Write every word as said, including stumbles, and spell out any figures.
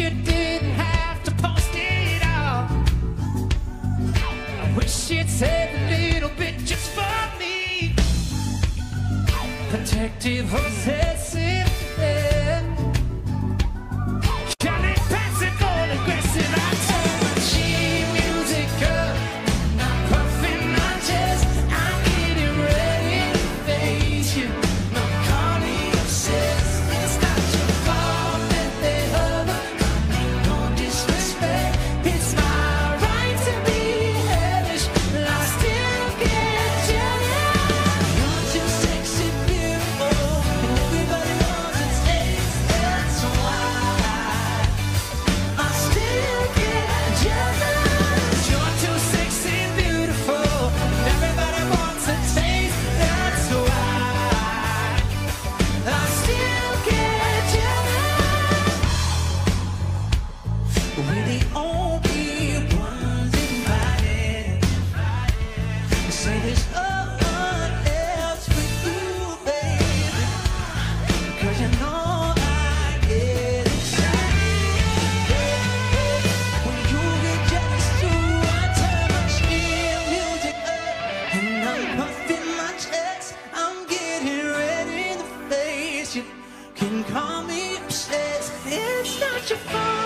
you didn't have to post it all. I wish you'd save a little bit just for me. Protective, possessive, yeah. Calling, passive, all aggressive. I turn my cheap music up, I'm puffing my chest, I'm getting ready to face you. No, call me obsessed. It's not your fault that they hover, no disrespect. It's my right to be hellish, but I still get jealous. You're too sexy, beautiful, and everybody wants to taste. That's why I still get jealous. You're too sexy, beautiful, and everybody wants to taste. That's why I still get jealous. We're the only ones invited. Say there's no one else for you, baby. 'Cause you know I get excited when you get jealous too. I turn my chill music up and I'm puffing my chest. I'm getting ready to face you. Can call me obsessed. It's not your fault